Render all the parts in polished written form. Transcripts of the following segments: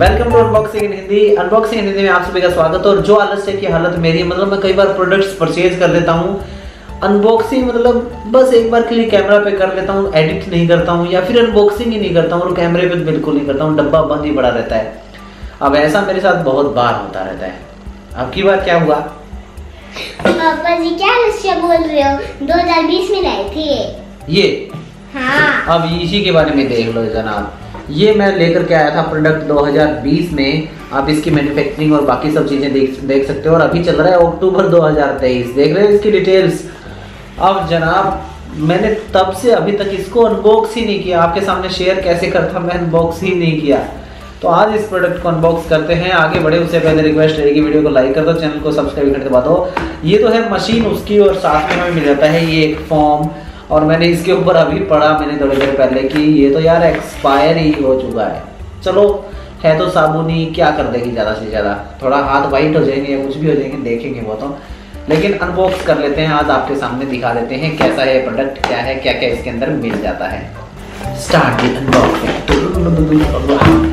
Welcome to unboxing in Hindi. Unboxing in Hindi में आप सभी का स्वागत। और जो आलस्य की हालत मेरी है, मतलब मैं कई बार प्रोडक्ट्स परचेज कर लेता हूँ, अनबॉक्सिंग मतलब बस एक बार के लिए कैमरा पे कर लेता हूँ, एडिट नहीं करता हूँ या फिर अनबॉक्सिंग ही नहीं करता हूँ और कैमरे पे बिल्कुल नहीं करता हूँ, डब्बा बंद ही पड़ा रहता है। अब ऐसा मेरे साथ बहुत बार होता रहता है। अब की बार क्या हुआ? पापा जी क्या आलस्य बोल रहे हो? 2020 में लाए थे ये। हाँ। अब इसी के बारे में देख लो जनाब, ये मैं लेकर के आया था प्रोडक्ट 2020 में। आप इसकी मैन्युफैक्चरिंग और बाकी सब चीजें देख सकते हो। और अभी चल रहा है अक्टूबर 2023, देख रहे हो इसकी डिटेल्स। अब जनाब मैंने तब से अभी तक इसको अनबॉक्स ही नहीं किया। आपके सामने शेयर कैसे करता, मैं अनबॉक्स ही नहीं किया। तो आज इस प्रोडक्ट को अनबॉक्स करते हैं। आगे बढ़े उससे पहले रिक्वेस्ट रहेगी, वीडियो को लाइक कर दो, चैनल को सब्सक्राइब कर दबा दो। ये तो है मशीन उसकी, और साथ में हमें मिल जाता है ये एक फॉर्म। और मैंने इसके ऊपर अभी पढ़ा मैंने थोड़ी देर पहले कि ये तो यार एक्सपायर ही हो चुका है। चलो है तो साबुनी, क्या कर देगी ज़्यादा से ज़्यादा, थोड़ा हाथ वाइट हो जाएंगे या कुछ भी हो जाएंगे, देखेंगे वो तो। लेकिन अनबॉक्स कर लेते हैं, आज आपके सामने दिखा देते हैं कैसा है प्रोडक्ट, क्या है, क्या क्या इसके अंदर मिल जाता है। Start the unboxing.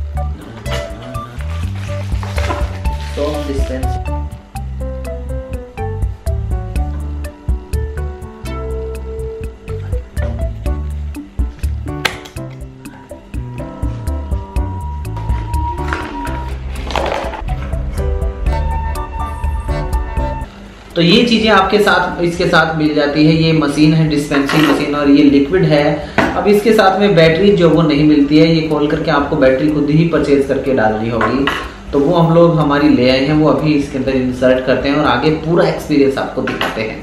तो ये चीजें आपके साथ इसके साथ मिल जाती है। ये मशीन है, डिस्पेंसिंग मशीन, और ये लिक्विड है। अब इसके साथ में बैटरी जो वो नहीं मिलती है, ये खोल करके आपको बैटरी खुद ही परचेज करके डालनी होगी। तो वो हम लोग हमारी ले आए हैं, वो अभी इसके अंदर इंसर्ट करते हैं और आगे पूरा एक्सपीरियंस आपको दिखाते हैं।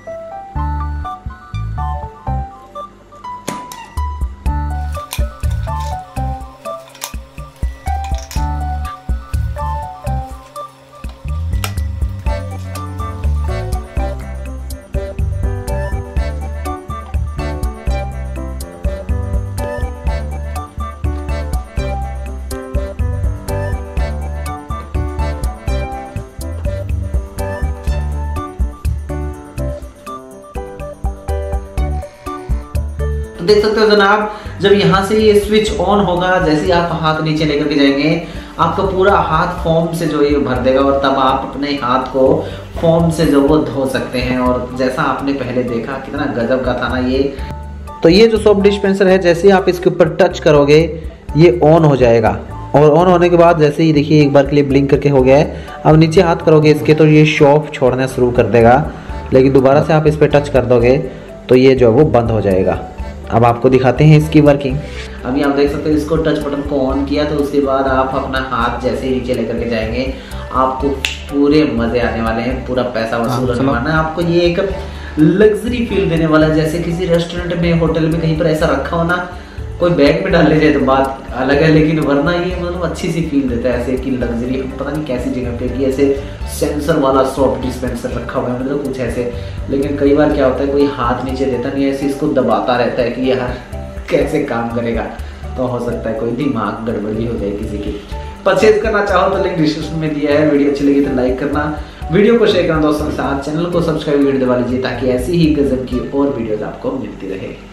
तो देख सकते हो जनाब, जब यहाँ से ये स्विच ऑन होगा, जैसे ही आप हाथ नीचे लेकर के जाएंगे, आपका पूरा हाथ फोम से जो ये भर देगा और तब आप अपने हाथ को फोम से जो वो धो सकते हैं। और जैसा आपने पहले देखा कितना गजब का था ना ये। तो ये जो सोप डिस्पेंसर है, जैसे ही आप इसके ऊपर टच करोगे ये ऑन हो जाएगा। और ऑन होने के बाद जैसे ही देखिए एक बार के लिए ब्लिंक करके हो गया है। अब नीचे हाथ करोगे इसके तो ये शॉप छोड़ना शुरू कर देगा, लेकिन दोबारा से आप इस पर टच कर दोगे तो ये जो है वो बंद हो जाएगा। अब आपको दिखाते हैं इसकी वर्किंग। अभी आप देख सकते हो, इसको टच बटन को ऑन किया तो उसके बाद आप अपना हाथ जैसे ही नीचे लेकर के जाएंगे, आपको पूरे मजे आने वाले हैं, पूरा पैसा वसूल होने वाला है। आपको ये एक लग्जरी फील देने वाला है, जैसे किसी रेस्टोरेंट में, होटल में कहीं पर ऐसा रखा हो ना, कोई बैग में डाल ले जाए तो बात अलग है, लेकिन वरना ये मतलब अच्छी सी फील देता है, ऐसे कि लग्जरी। पता नहीं कैसी जगह पे कि ऐसे सेंसर वाला सॉप डिस्पेंसर रखा हुआ है, मतलब कुछ ऐसे। लेकिन कई बार क्या होता है, कोई हाथ नीचे देता नहीं, ऐसे इसको दबाता रहता है कि यार कैसे काम करेगा। तो हो सकता है कोई दिमाग गड़बड़ी हो जाए किसी की। परचेज करना चाहो तो लिंक डिस्क्रिप्शन में दिया है। वीडियो अच्छी लगी तो लाइक करना, वीडियो को शेयर करना दोस्तों के साथ, चैनल को सब्सक्राइब कर दबा लीजिए ताकि ऐसी ही गजब की और वीडियोज आपको मिलती रहे।